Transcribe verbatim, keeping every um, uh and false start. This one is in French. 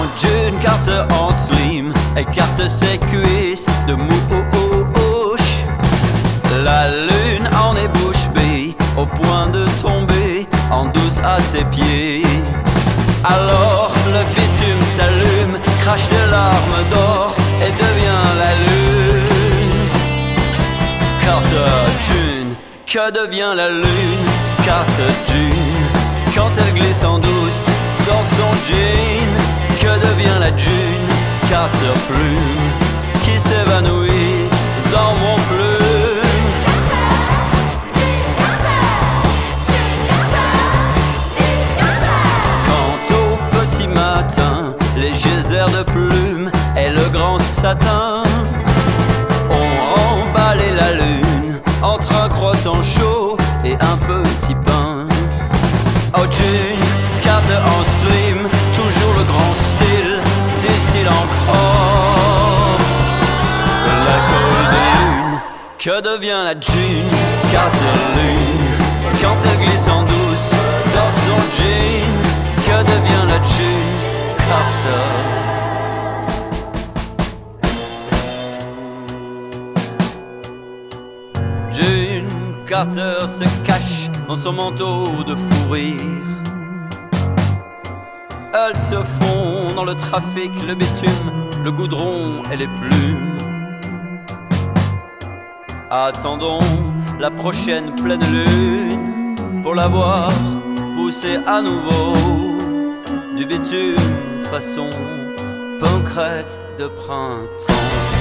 June Carter en slim écarte ses cuisses de mouche. La lune en est bouche bée, au point de tomber en douce à ses pieds. Alors le bitume s'allume, crache des larmes d'or et devient la lune. Carter June, que devient la lune? Carter June, quand elle glisse en douce dans son jean. Que devient la June? Carter Plume, qui s'évanouit dans mon plume. Quant au petit matin, les geysers de plumes et le grand satin ont emballé la lune entre un croissant chaud et un petit pain. Oh June Carter en slim, toujours le grand style, distille encore la colle de lune. Que devient la June Carter lune, quand elle glisse en douce dans son jean? Que devient la June Carter? June Carter se cache dans son manteau de fourrure. Elles se font dans le trafic, le bitume, le goudron et les plumes. Attendons la prochaine pleine lune pour la voir pousser à nouveau du bitume façon pancrète de printemps.